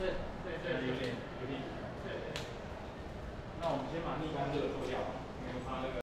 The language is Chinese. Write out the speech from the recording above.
有点。那我们先把逆光这个做掉，因为怕那个。